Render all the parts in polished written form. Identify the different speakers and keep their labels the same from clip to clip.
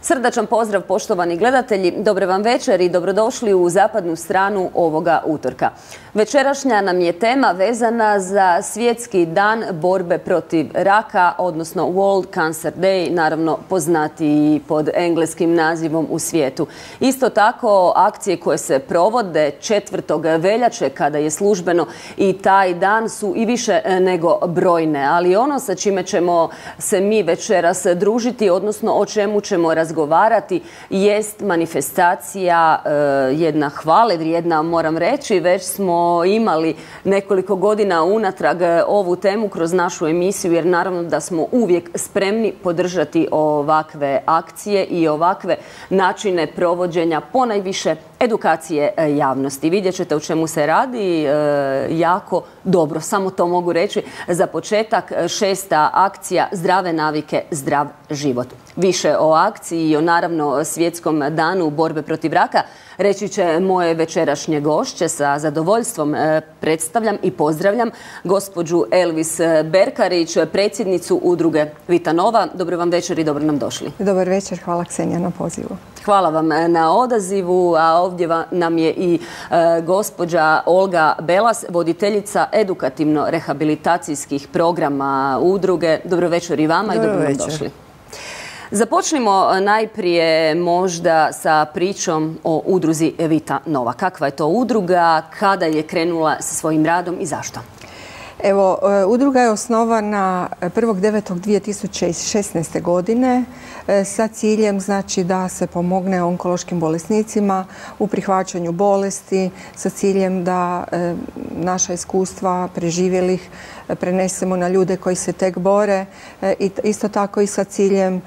Speaker 1: Srdačan pozdrav poštovani gledatelji, dobar vam večer i dobrodošli u zapadnu stranu ovoga utorka. Večerašnja nam je tema vezana za svjetski dan borbe protiv raka, odnosno World Cancer Day, naravno poznati pod engleskim nazivom u svijetu. Isto tako akcije koje se provode 4. veljače kada je službeno i taj dan su i više nego brojne, ali ono sa čime ćemo se mi večeras družiti, odnosno o čemu ćemo razgovarati, jest manifestacija jedna hvale vrijedna, moram reći. Već smo imali nekoliko godina unatrag ovu temu kroz našu emisiju, jer naravno da smo uvijek spremni podržati ovakve akcije i ovakve načine provođenja ponajviše edukacije javnosti. Vidjet ćete o čemu se radi jako dobro, samo to mogu reći. Za početak 6. akcija Zdrave navike, zdrav život. Više o akciji i o naravno svjetskom danu borbe protiv raka reći će moje večerašnje gošće. Sa zadovoljstvom predstavljam i pozdravljam gospođu Elvis Berkarić, predsjednicu udruge Vita Nova. Dobro vam večer i dobro nam došli.
Speaker 2: Dobar večer, hvala Ksenija na pozivu.
Speaker 1: Hvala vam na odazivu, a ovdje nam je i gospođa Olga Belas, voditeljica edukativno-rehabilitacijskih programa udruge. Dobro večer i vama i dobro nam došli. Započnimo najprije možda sa pričom o udruzi Vita Nova. Kakva je to udruga, kada je krenula sa svojim radom i zašto?
Speaker 2: Evo, udruga je osnovana 1.9.2016. godine sa ciljem da se pomogne onkološkim bolesnicima u prihvaćanju bolesti, sa ciljem da naša iskustva preživjelih prenesemo na ljude koji se tek bore i isto tako i sa ciljem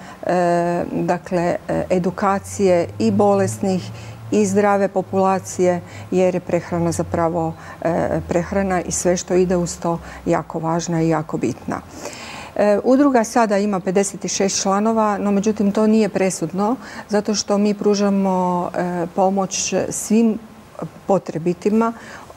Speaker 2: edukacije i bolesnih i zdrave populacije, jer je prehrana zapravo prehrana i sve što ide uz to jako važna i jako bitna. Udruga sada ima 56 članova, no međutim to nije presudno, zato što mi pružamo pomoć svim potrebitima,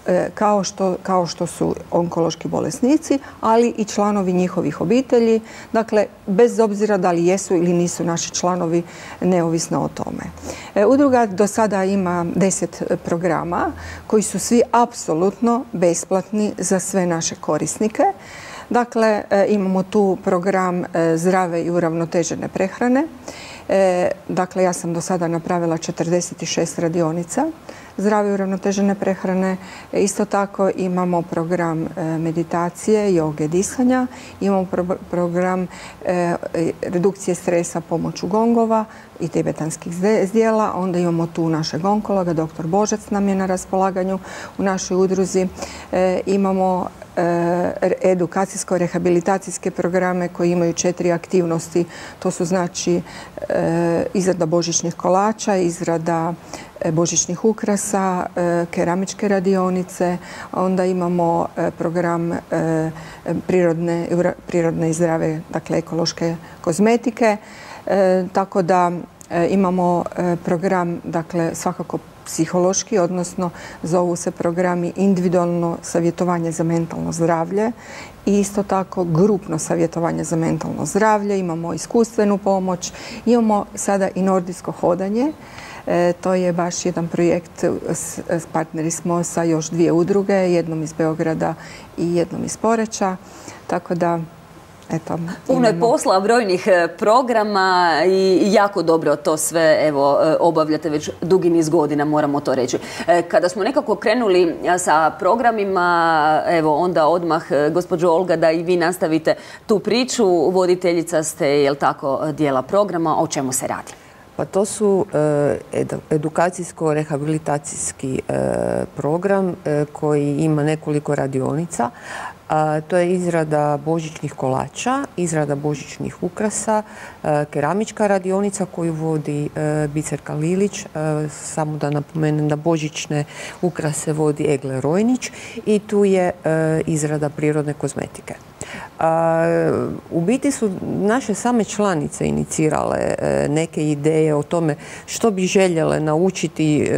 Speaker 2: kao što su onkološki bolesnici, ali i članovi njihovih obitelji. Dakle, bez obzira da li jesu ili nisu naši članovi, neovisno o tome. Udruga do sada ima 10 programa koji su svi apsolutno besplatni za sve naše korisnike. Dakle, imamo tu program zdrave i uravnotežene prehrane. Dakle, ja sam do sada napravila 46 radionica zdrave i uravnotežene prehrane. Isto tako imamo program meditacije, joge, disanja. Imamo program redukcije stresa pomoću gongova i tibetanskih zdjela. Onda imamo tu našeg onkologa, dr. Božac nam je na raspolaganju u našoj udruzi. Imamo edukacijsko-rehabilitacijske programe koji imaju 4 aktivnosti. To su izrada božićnih kolača, izrada božićnih ukrasa, keramičke radionice. Onda imamo program prirodne i zdrave, dakle ekološke kozmetike. Tako da imamo program, dakle svakako psihološki, odnosno zovu se programi individualno savjetovanje za mentalno zdravlje i isto tako grupno savjetovanje za mentalno zdravlje. Imamo iskustvenu pomoć, imamo sada i nordijsko hodanje. To je baš jedan projekt, partneri smo sa još 2 udruge, jednom iz Beograda i jednom iz Poreča. Tako da, eto.
Speaker 1: Puno je posla, brojnih programa i jako dobro to sve obavljate već dugi niz godina, moramo to reći. Kada smo nekako krenuli sa programima, onda odmah, gospođo Olga, da i vi nastavite tu priču. Voditeljica ste, jel tako, dijela programa. O čemu se radi?
Speaker 3: Pa to su edukacijsko-rehabilitacijski program koji ima nekoliko radionica. To je izrada božićnih kolača, izrada božićnih ukrasa, keramička radionica koju vodi Biserka Lilić. Samo da napomenem da božićne ukrase vodi Egle Rojnić i tu je izrada prirodne kozmetike. U biti su naše same članice inicirale neke ideje o tome što bi željele naučiti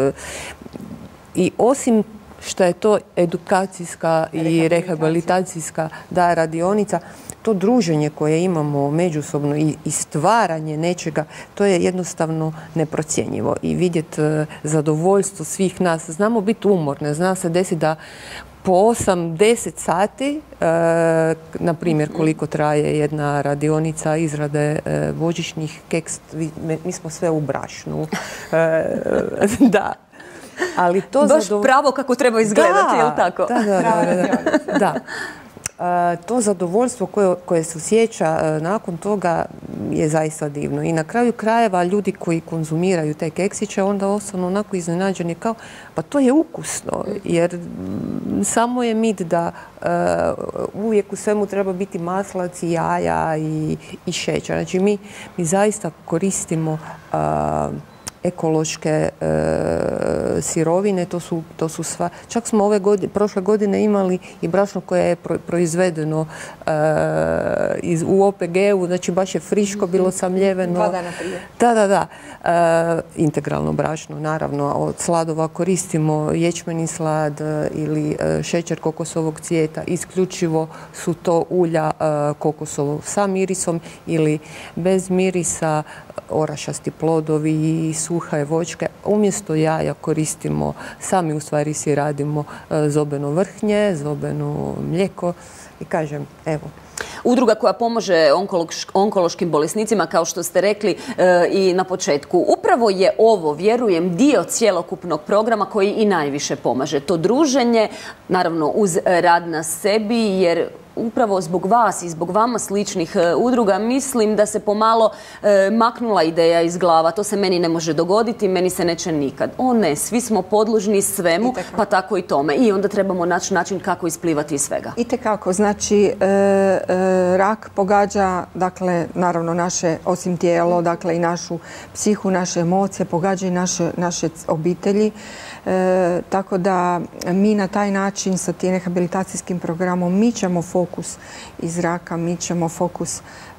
Speaker 3: i osim što je to edukacijska i rehabilitacijska radionica, to druženje koje imamo međusobno i stvaranje nečega, to je jednostavno neprocjenjivo. I vidjeti zadovoljstvo svih nas. Znamo biti umorne, zna se desiti da po 8-10 sati, na primjer koliko traje jedna radionica izrade božićnih keksa, mi smo sve u brašnu. Da. Ali to
Speaker 1: baš pravo kako treba izgledati, je li tako?
Speaker 3: Da. To zadovoljstvo koje se osjeća nakon toga je zaista divno. I na kraju krajeva ljudi koji konzumiraju te keksiće onda ostanu onako iznenađeni kao pa to je ukusno, jer samo je mit da uvijek u svemu treba biti maslac i jaja i šećer. Znači mi zaista koristimo ekološke sirovine, to su sva. Čak smo prošle godine imali i brašno koje je proizvedeno u OPG-u, znači baš je friško bilo samljeveno.
Speaker 2: 2 dana prije.
Speaker 3: Da. Integralno brašno, naravno. Od sladova koristimo ječmeni slad ili šećer kokosovog cvijeta. Isključivo su to ulja kokosovog sa mirisom ili bez mirisa, orašasti plodovi i suhe voćke. Umjesto jaja koristimo, sami u stvari si radimo zobeno vrhnje, zobeno mlijeko i kažem, evo.
Speaker 1: Udruga koja pomaže onkološkim bolesnicima, kao što ste rekli i na početku. Upravo je ovo, vjerujem, dio cjelokupnog programa koji i najviše pomaže. To druženje, naravno uz rad na sebi, jer upravo zbog vas i zbog vama sličnih udruga mislim da se pomalo maknula ideja iz glava. To se meni ne može dogoditi, meni se neće nikad. O ne, svi smo podložni svemu, pa tako i tome. I onda trebamo naći način kako isplivati iz svega.
Speaker 2: Itekako. Znači, rak pogađa, dakle, naravno naše, osim tijelo, dakle i našu psihu, naše emocije, pogađa i naše obitelji. Tako da mi na taj način sa tim rehabilitacijskim programom mičemo fokus iz raka, mičemo fokus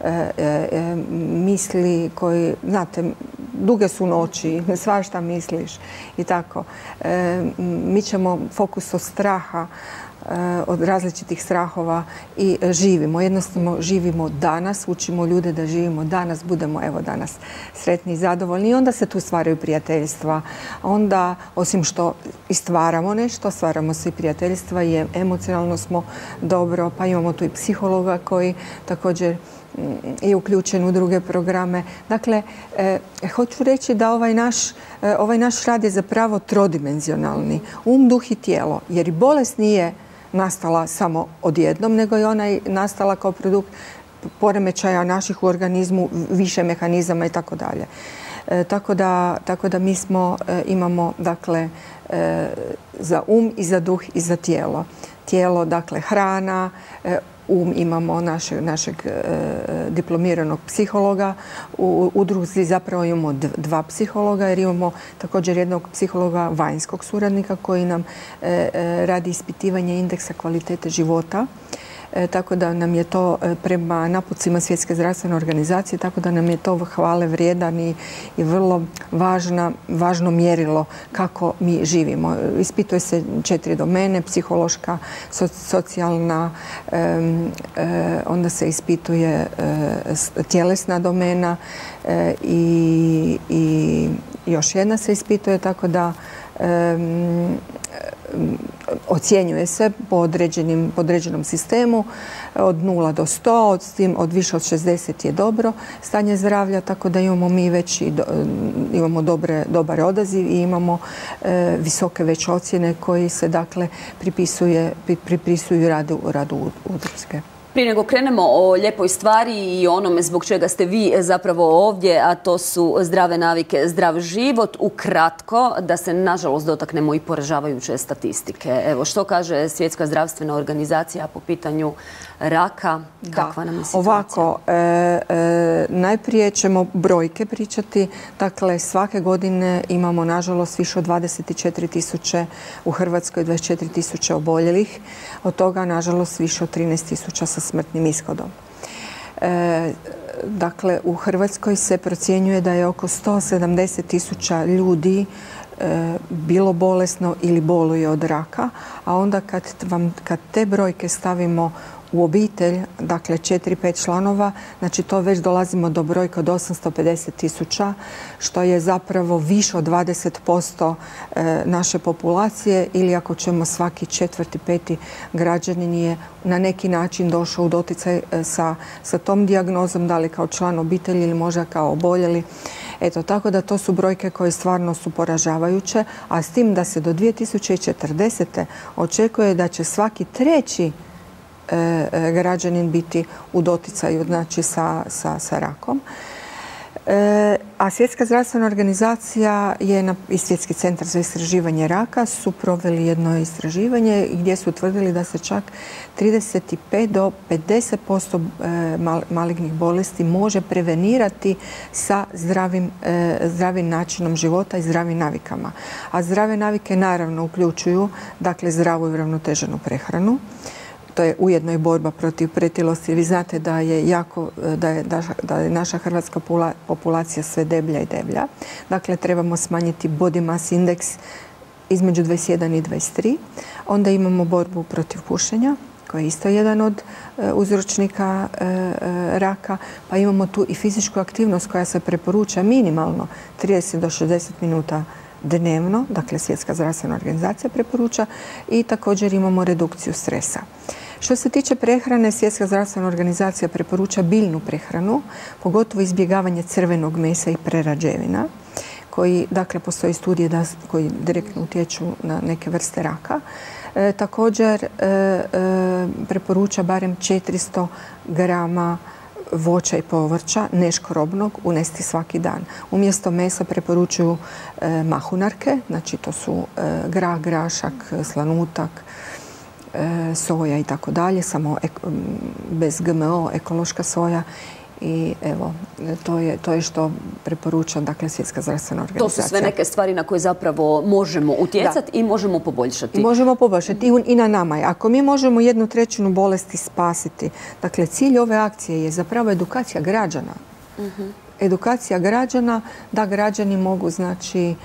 Speaker 2: misli koji, znate, duge su noći, svašta misliš i tako. Mičemo fokus od straha, od različitih strahova i živimo. Jednostavno živimo danas, učimo ljude da živimo danas, budemo evo danas sretni i zadovoljni i onda se tu stvaraju prijateljstva. Onda, osim što i stvaramo nešto, stvaramo se i prijateljstva i emocionalno smo dobro, pa imamo tu i psihologa koji također je uključen u druge programe. Dakle, hoću reći da ovaj naš rad je zapravo trodimenzionalni. Duh i tijelo, jer i bolest nije nastala samo odjednom, nego je ona nastala kao produkt poremećaja naših u organizmu, više mehanizama i tako dalje. Tako da mi imamo, dakle, za i za duh i za tijelo. Tijelo, dakle, hrana, imamo našeg diplomiranog psihologa. U udruzi zapravo imamo 2 psihologa jer imamo također jednog psihologa vanjskog suradnika koji nam radi ispitivanje indeksa kvalitete života. Tako da nam je to prema napucima Svjetske zdravstvene organizacije, tako da nam je to hvale vrijedan i vrlo važno mjerilo kako mi živimo. Ispituje se 4 domene, psihološka, socijalna, onda se ispituje tjelesna domena i još jedna se ispituje, tako da ocjenjuje se po određenom sistemu od 0 do 100, od više od 60 je dobro stanje zdravlja, tako da imamo mi već imamo dobar odaziv i imamo visoke već ocjene koji se dakle pripisuju radu udruge.
Speaker 1: Prije nego krenemo o lijepoj stvari i onome zbog čega ste vi zapravo ovdje, a to su zdrave navike, zdrav život, ukratko da se nažalost dotaknemo i poražavajuće statistike. Evo, što kaže Svjetska zdravstvena organizacija po pitanju raka? Kakva nam je situacija?
Speaker 2: Ovako, najprije ćemo brojke pričati. Dakle, svake godine imamo nažalost više od 24.000 u Hrvatskoj, 24.000 oboljelih. Od toga nažalost više od 13.000 sa smrtnim ishodom. Dakle, u Hrvatskoj se procjenjuje da je oko 170.000 ljudi bilo bolesno ili boluje od raka, a onda kad te brojke stavimo u obitelj, dakle 4-5 članova, znači to već dolazimo do brojka od 850.000, što je zapravo više od 20% naše populacije, ili ako ćemo svaki 4., 5. građanin je na neki način došao u doticaj sa tom dijagnozom, da li kao član obitelji ili možda kao oboljeli. Eto, tako da to su brojke koje stvarno su poražavajuće, a s tim da se do 2040. očekuje da će svaki 3. građanin biti u doticaju, znači sa rakom. A Svjetska zdravstvena organizacija i Svjetski centar za istraživanje raka su proveli jedno istraživanje gdje su utvrdili da se čak 35 do 50% malignih bolesti može prevenirati sa zdravim načinom života i zdravim navikama. A zdrave navike naravno uključuju, dakle, zdravu i uravnoteženu prehranu. To je ujedno i borba protiv pretilosti. Vi znate da je naša hrvatska populacija sve deblja i deblja. Dakle, trebamo smanjiti body mass index između 21 i 23. Onda imamo borbu protiv pušenja, koji je isto jedan od uzročnika raka. Pa imamo tu i fizičku aktivnost koja se preporuča minimalno 30 do 60 minuta dnevno, dakle Svjetska zdravstvena organizacija preporuča, i također imamo redukciju stresa. Što se tiče prehrane, Svjetska zdravstvena organizacija preporuča biljnu prehranu, pogotovo izbjegavanje crvenog mesa i prerađevina, koji, dakle, postoji studije koji direktno utječu na neke vrste raka. Također preporuča barem 400 grama voća i povrća neškrobnog unesti svaki dan. Umjesto mesa preporučuju mahunarke, znači to su grah, grašak, slanutak, soja i tako dalje, samo bez GMO, ekološka soja. I evo, to je što preporuča, dakle, Svjetska zdravstvena organizacija.
Speaker 1: To su sve neke stvari na koje zapravo možemo utjecati i možemo poboljšati.
Speaker 2: Možemo poboljšati i na nama je. Ako mi možemo 1/3 bolesti spasiti, dakle, cilj ove akcije je zapravo edukacija građana. Edukacija građana, da građani mogu, znači,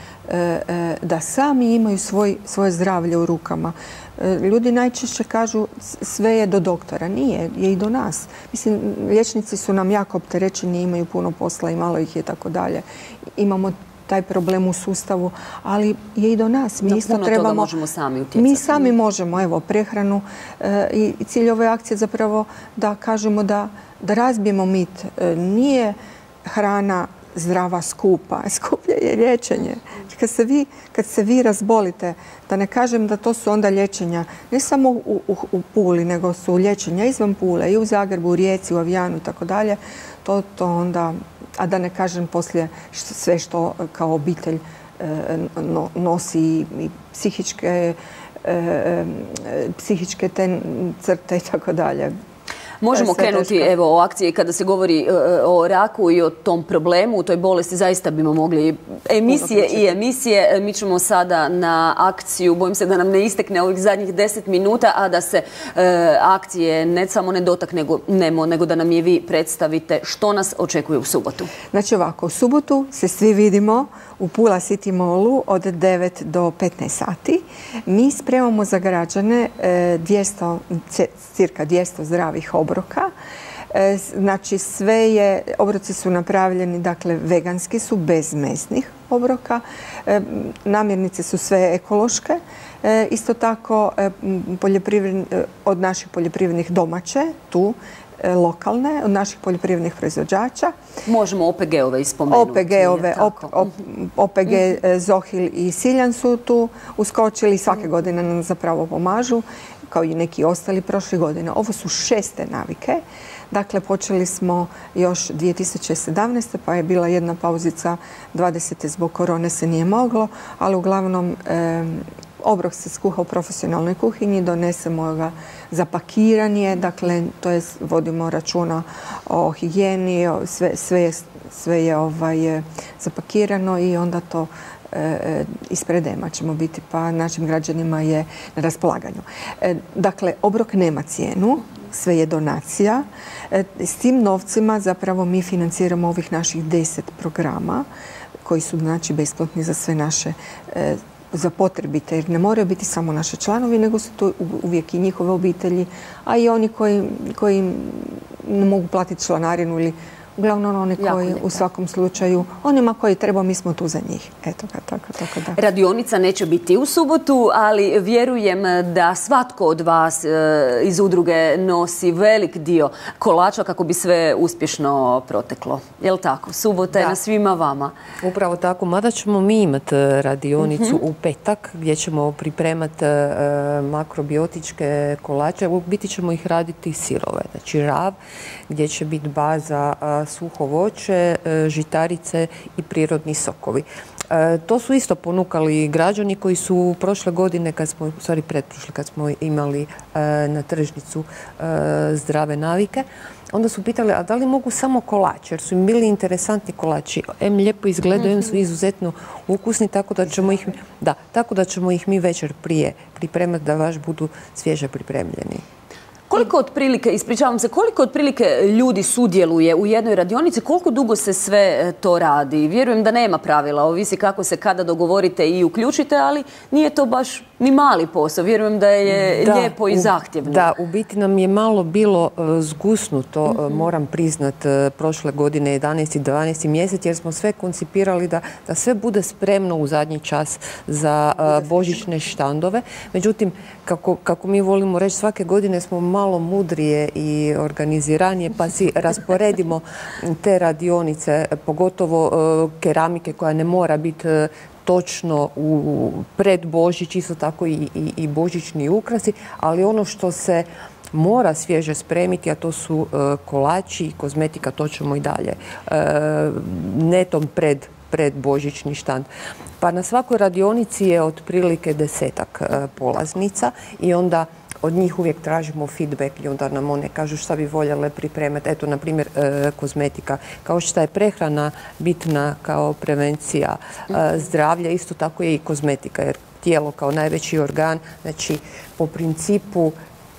Speaker 2: da sami imaju svoje zdravlje u rukama. Ljudi najčešće kažu sve je do doktora. Nije, je i do nas. Mislim, liječnici su nam jako opterećeni, imaju puno posla i malo ih je, tako dalje. Imamo taj problem u sustavu, ali je i do nas. Mi isto trebamo,
Speaker 1: toga možemo sami utjecati.
Speaker 2: Mi sami možemo, evo, prehranu. I cilj ove akcije zapravo da kažemo da razbijemo mit. Nije hrana zdrava skupa. Skuplje je liječenje. Kad se vi razbolite, da ne kažem da to su onda liječenja ne samo u Puli, nego su liječenja izvan Pule i u Zagrebu, u Rijeci, u Avijanu i tako dalje, to onda, a da ne kažem poslije sve što kao obitelj nosi i psihičke te crte i tako dalje.
Speaker 1: Možemo krenuti o akciji kada se govori o raku i o tom problemu, u toj bolesti. Zaista bimo mogli emisije i emisije. Mi ćemo sada na akciju, bojim se da nam ne istekne ovih zadnjih 10 minuta, a da se akcije ne samo ne dotaknemo, nego da nam je vi predstavite što nas očekuje u subotu.
Speaker 2: Znači ovako, u subotu se svi vidimo u Pula City Mallu od 9 do 15 sati. Mi spremamo za građane cirka 200 zdravih obroka. Znači obroci su napravljeni, dakle veganski su, bez mesnih obroka. Namirnice su sve ekološke. Isto tako od naših poljoprivrednih domaće, tu lokalne, od naših poljoprivrednih proizvođača.
Speaker 1: Možemo OPG-ove ispomenuti.
Speaker 2: OPG-ove, OPG Zohil i Siljan su tu uskočili, svake godine nam zapravo pomažu, kao i neki ostali prošle godine. Ovo su 6. navike. Dakle, počeli smo još 2017. pa je bila jedna pauzica, 20. zbog korone se nije moglo, ali uglavnom obrok se skuha u profesionalnoj kuhinji, donesemo ga za pakiranje, dakle, to je, vodimo računa o higijeni, sve je zapakirano i onda to ispred EMA ćemo biti, pa našim građanima je na raspolaganju. Dakle, obrok nema cijenu, sve je donacija. S tim novcima zapravo mi financiramo ovih naših 10 programa koji su, znači, besplatni za sve naše za potrebite, jer ne moraju biti samo naši članovi, nego su tu uvijek i njihove obitelji, a i oni koji ne mogu platiti članarinu ili uglavnom oni koji u svakom slučaju, onima koji treba, mi smo tu za njih. Eto ga, tako da.
Speaker 1: Radionica neće biti u subotu, ali vjerujem da svatko od vas iz udruge nosi velik dio kolača kako bi sve uspješno proteklo. Je li tako? Subota je na svima vama.
Speaker 3: Upravo tako, mada ćemo mi imati radionicu u petak gdje ćemo pripremati makrobiotičke kolače. U biti ćemo ih raditi sirove, znači rav, gdje će biti baza suho voće, žitarice i prirodni sokovi. To su isto ponukali građani koji su prošle godine, pretprošle, kad smo imali na tržnicu zdrave navike, onda su pitali, a da li mogu samo kolač, jer su im bili interesantni kolači. Lijepo izgledaju, su izuzetno ukusni, tako da ćemo ih mi večer prije pripremati da baš budu svježe pripremljeni.
Speaker 1: Koliko otprilike ljudi sudjeluje u jednoj radionici, koliko dugo se sve to radi? Vjerujem da nema pravila, ovisi kako se kada dogovorite i uključite, ali nije to baš ni mali posao. Vjerujem da je lijepo i zahtjevno.
Speaker 3: Da, u biti nam je malo bilo zgusnuto, moram priznat, prošle godine 11. i 12. mjesec, jer smo sve koncipirali da sve bude spremno u zadnji čas za božićne štandove. Međutim, kako mi volimo reći, svake godine smo malo mudrije i organiziranije, pa si rasporedimo te radionice, pogotovo keramike koja ne mora biti točno pred Božić, isto tako i božićni ukrasi, ali ono što se mora svježe spremiti, a to su kolači i kozmetika, to ćemo i dalje netom pred božićni štand. Pa na svakoj radionici je otprilike 10-ak polaznica i onda od njih uvijek tražimo feedback i onda nam one kažu šta bi voljele pripremati. Eto, na primjer, kozmetika. Kao što je prehrana bitna kao prevencija zdravlja, isto tako je i kozmetika, jer tijelo kao najveći organ, znači po principu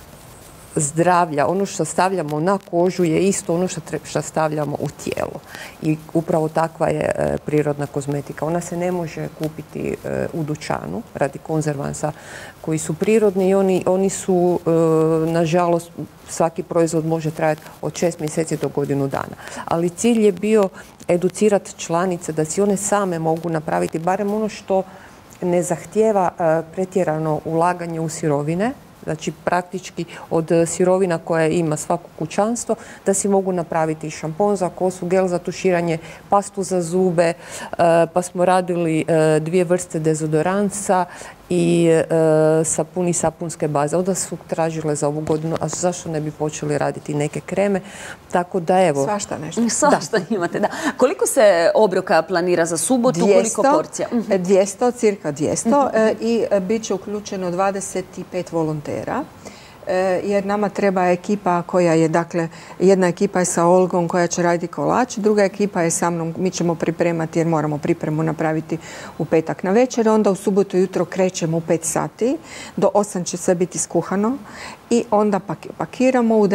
Speaker 3: zdravlja, ono što stavljamo na kožu je isto ono što stavljamo u tijelo. I upravo takva je prirodna kozmetika. Ona se ne može kupiti u dućanu radi konzervansa koji su prirodni i oni su, nažalost, svaki proizvod može trajati od 6 mjeseci do godinu dana. Ali cilj je bio educirati članice da si one same mogu napraviti barem ono što ne zahtijeva pretjerano ulaganje u sirovine, znači praktički od sirovina koje ima svako kućanstvo, da si mogu napraviti šampon za kosu, gel za tuširanje, pastu za zube, pa smo radili 2 vrste dezodoransa i sapun i sapunske baze. Onda su tražile za ovu godinu, a zašto ne bi počeli raditi neke kreme, tako da evo.
Speaker 2: Svašta nešto.
Speaker 1: Svašta imate, da. Koliko se obroka planira za subotu, koliko porcija?
Speaker 2: 200, cirka 200 i bit će uključeno 25 volontera. Jer nama treba ekipa koja je, dakle, jedna ekipa je sa Olgom koja će raditi kolač, druga ekipa je sa mnom, mi ćemo pripremati jer moramo pripremu napraviti u petak na večer, onda u subotu jutro krećemo u 5 sati, do 8 će sve biti skuhano i onda pakiramo, u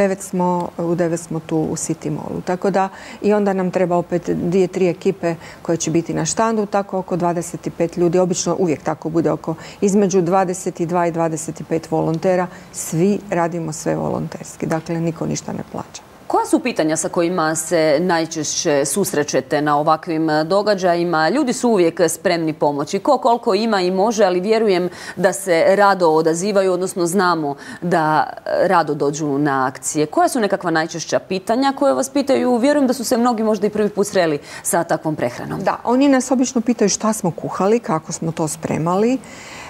Speaker 2: 9 smo tu u City Mallu. Tako da i onda nam treba opet 2-3 ekipe koje će biti na štandu, tako oko 25 ljudi, obično uvijek tako bude između 22 i 25 volontera, svi radimo sve volonterski, dakle niko ništa ne plaća.
Speaker 1: Koja su pitanja sa kojima se najčešće susrećete na ovakvim događajima? Ljudi su uvijek spremni pomoći. Ko koliko ima i može, ali vjerujem da se rado odazivaju, odnosno znamo da rado dođu na akcije. Koja su nekakva najčešća pitanja koje vas pitaju? Vjerujem da su se mnogi možda i prvi put sreli sa takvom prehranom.
Speaker 2: Da, oni nas obično pitaju šta smo kuhali, kako smo to spremali.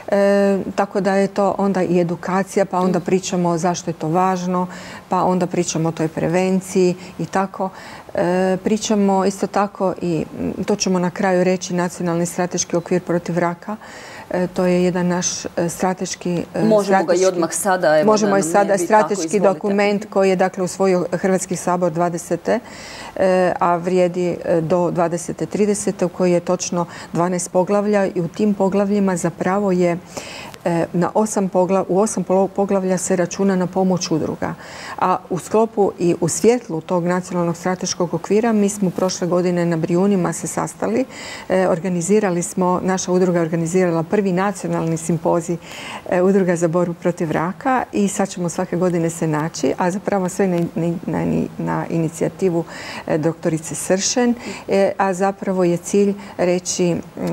Speaker 2: Tako da je to onda i edukacija, pa onda pričamo zašto je to važno, pa onda pričamo o toj prevenciji i tako. Pričamo isto tako i to ćemo na kraju reći, Nacionalni strateški okvir protiv raka. To je jedan naš strateški...
Speaker 1: Možemo ga i odmah sada.
Speaker 2: Možemo i sada strateški dokument koji je dakle usvojio Hrvatski sabor 20. a vrijedi do 2030. u koji je točno 12 poglavlja i u tim poglavljima zapravo je U 8 poglavlja se računa na pomoć udruga. A u sklopu i u svjetlu tog nacionalnog strateškog okvira mi smo prošle godine na Brijunima se sastali. Naša udruga organizirala prvi nacionalni simpozij Udruga za borbu protiv raka i sad ćemo svake godine se naći, a zapravo sve na inicijativu doktorice Sršen, a zapravo je cilj reći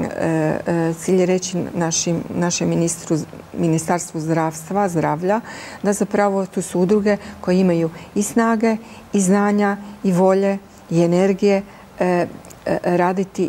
Speaker 2: našem Ministarstvu zdravlja, da zapravo tu su udruge koje imaju i snage, i znanja, i volje, i energije raditi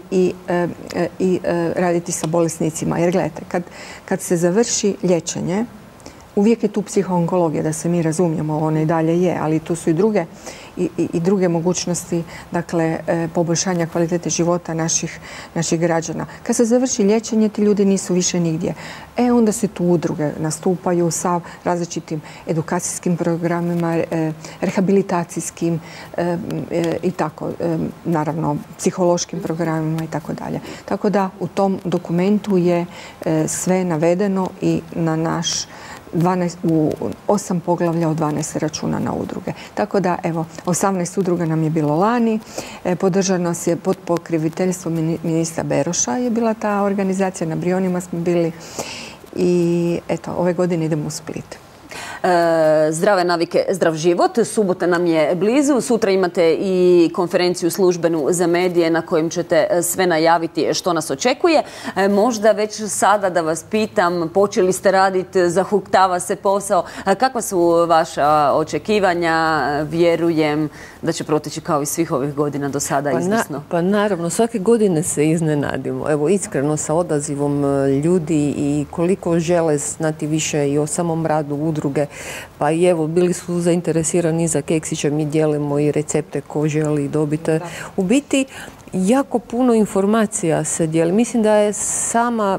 Speaker 2: i raditi sa bolesnicima. Jer gledajte, kad se završi liječenje, uvijek je tu psihoonkologija, da se mi razumijemo, ona i dalje je, ali tu su i druge mogućnosti, dakle, poboljšanja kvalitete života naših građana. Kad se završi liječenje, ti ljudi nisu više nigdje. Onda se tu udruge nastupaju sa različitim edukacijskim programima, rehabilitacijskim i tako, naravno, psihološkim programima i tako dalje. Tako da u tom dokumentu je sve navedeno i na naš u 8 poglavlja od 12 računa na udruge. Tako da, evo, 18 udruga nam je bilo lani. Podržano nas je pod pokriviteljstvom ministra Beroša je bila ta organizacija. Na Brijunima smo bili i eto, ove godine idemo u Split.
Speaker 1: Zdrave navike, zdrav život. Subota nam je blizu. Sutra imate i konferenciju službenu za medije na kojem ćete sve najaviti što nas očekuje. Možda već sada da vas pitam, počeli ste raditi, zahuktava se posao. Kakva su vaša očekivanja? Vjerujem da će proteći kao i svih ovih godina do sada izvrsno.
Speaker 3: Pa naravno, svake godine se iznenadimo. Evo, iskreno sa odazivom ljudi i koliko žele znati više i o samom radu udruge. Pa i evo, bili su zainteresirani za keksiće, mi dijelimo i recepte ko želi dobiti. U biti, jako puno informacija se dijeli. Mislim da je sama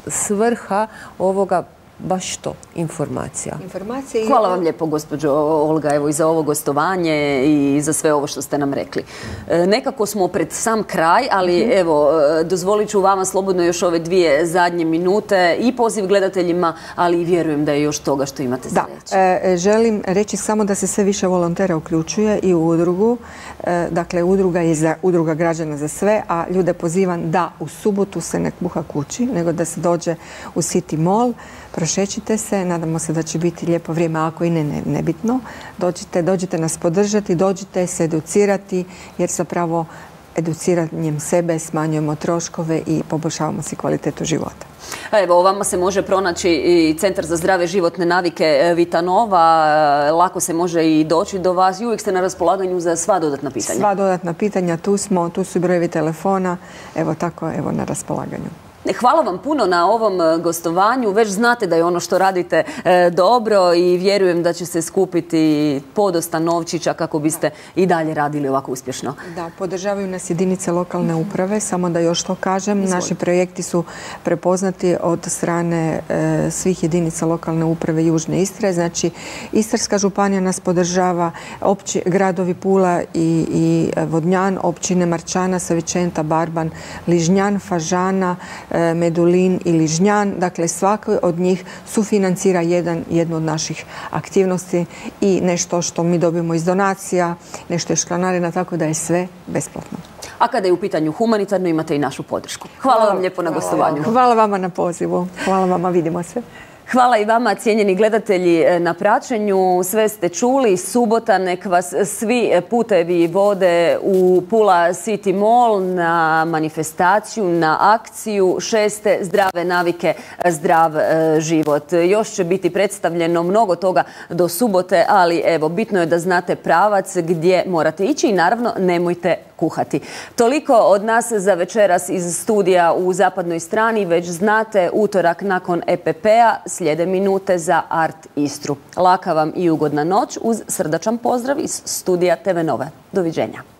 Speaker 3: svrha ovoga baš to, informacija.
Speaker 1: Hvala vam lijepo, gospođo Olga, evo i za ovo gostovanje i za sve ovo što ste nam rekli. Nekako smo pred sam kraj, ali evo, dozvolit ću vama slobodno još ove 2 zadnje minute i poziv gledateljima, ali i vjerujem da je još toga što imate za reći.
Speaker 2: Želim reći samo da se sve više volontera uključuje i u udrugu. Dakle, udruga je udruga građana za sve, a ljude pozivam da u subotu se ne kuha kući, nego da se dođe u City Mall. Prošećite se, nadamo se da će biti lijepo vrijeme, ako i nebitno. Dođite nas podržati, dođite se educirati, jer zapravo educiranjem sebe smanjujemo troškove i poboljšavamo si kvalitetu života.
Speaker 1: Evo, ovamo se može pronaći i Centar za zdrave životne navike Vitanova. Lako se može i doći do vas i uvijek ste na raspolaganju za sva dodatna pitanja.
Speaker 2: Sva dodatna pitanja, tu smo, tu su brojevi telefona, evo tako, evo na raspolaganju.
Speaker 1: Hvala vam puno na ovom gostovanju. Već znate da je ono što radite dobro i vjerujem da će se skupiti podosta novčića kako biste i dalje radili ovako uspješno.
Speaker 2: Da, podržavaju nas jedinice lokalne uprave. Samo da još to kažem, naši projekti su prepoznati od strane svih jedinica lokalne uprave Južne Istre. Znači, Istarska županija nas podržava, gradovi Pula i Vodnjan, općine Marčana, Savičenta, Barban, Ližnjan, Fažana, Medulin i Ližnjan. Dakle, svako od njih sufinancira jednu od naših aktivnosti i nešto što mi dobijemo iz donacija, nešto je članarina, tako da je sve besplatno.
Speaker 1: A kada je u pitanju humanitarno, imate i našu podršku. Hvala vam lijepo na gostovanju.
Speaker 2: Hvala vama na pozivu. Hvala vama, vidimo se.
Speaker 1: Hvala i vama, cijenjeni gledatelji, na praćenju. Sve ste čuli. Subota, nek vas svi putevi vode u Pula City Mall na manifestaciju, na akciju 6. zdrave navike, zdrav život. Još će biti predstavljeno mnogo toga do subote, ali evo, bitno je da znate pravac gdje morate ići i naravno nemojte kuhati. Toliko od nas za večeras iz studija u zapadnoj strani. Već znate, utorak nakon EPP-a slijede minute za Art Istru. Laka vam i ugodna noć uz srdačan pozdrav iz studija TV Nove. Doviđenja.